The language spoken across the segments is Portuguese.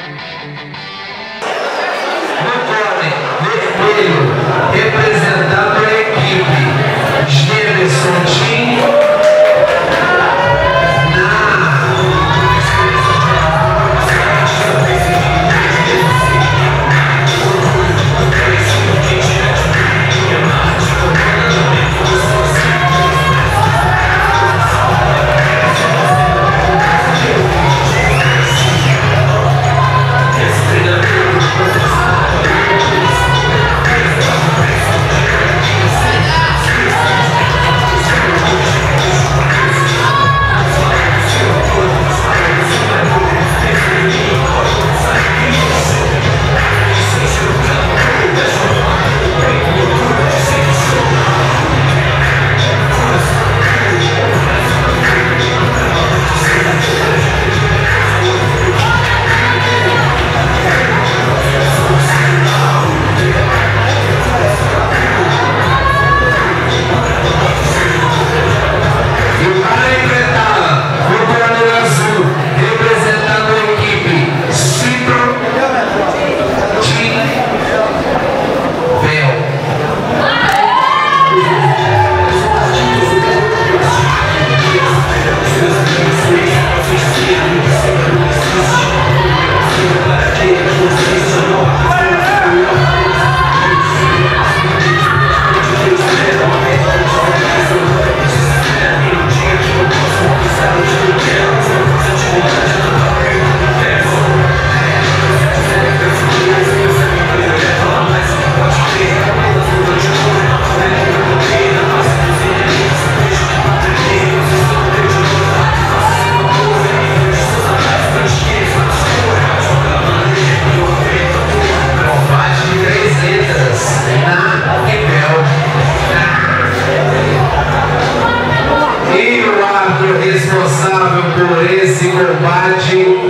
Representando a equipe, Gemerson Tim. Responsável por esse combate.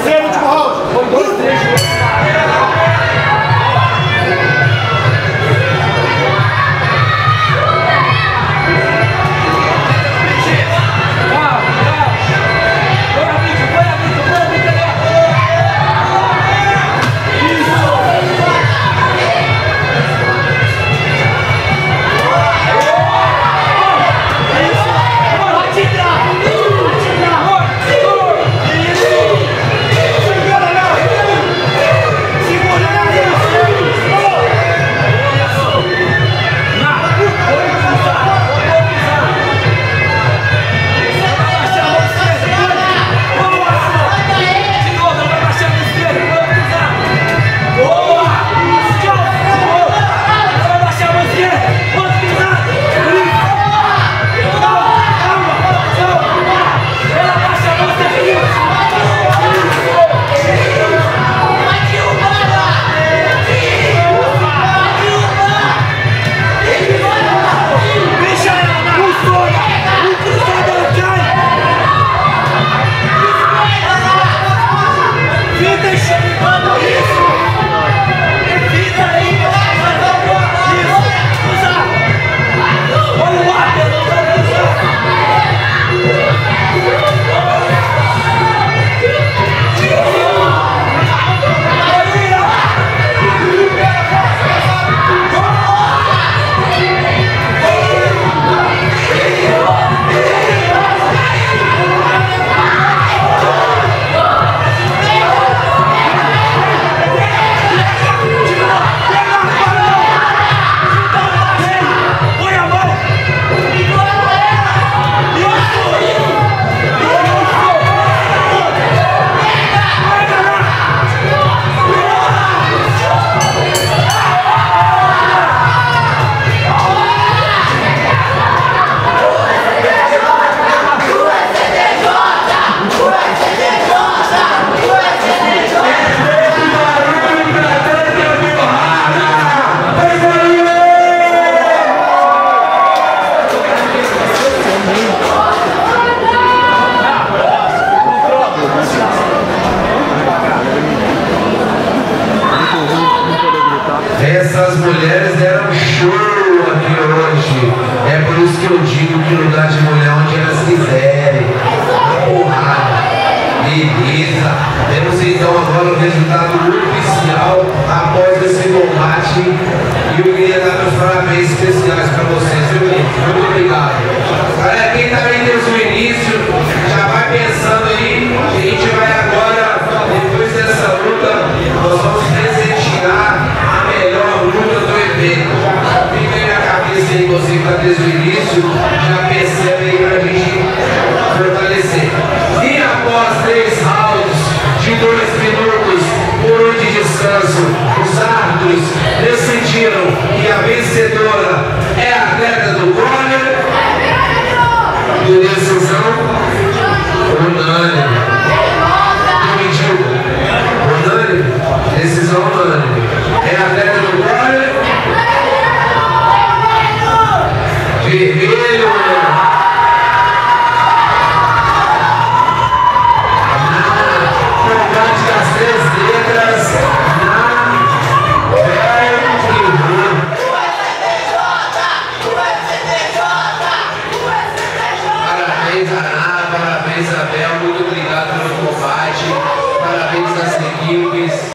Terceiro, último round. Foi 2, 3. Essas mulheres deram show aqui hoje. É por isso que eu digo que lugar de mulher onde elas quiserem. Porrada. Beleza. Temos então agora o resultado oficial após esse combate. E eu queria dar meus parabéns especiais para vocês, viu, gente? Muito obrigado. Galera, quem tá aí desde o início, já vai pensando aí. A gente vai agora, depois dessa luta, nós vamos presentear a melhor luta do evento. Fica aí na cabeça aí, você que está desde o início, já percebe aí pra gente fortalecer. E após 3 rounds de 2 minutos por 1 de descanso, os árbitros decidiram que a vencedora é a atleta do corner, por decisão unânime. Unânime? Decisão unânime. É a atleta do corner. Vermelho. Combate das 3 letras. Parabéns, Aná, parabéns, Abel, muito obrigado pelo combate, parabéns às equipes.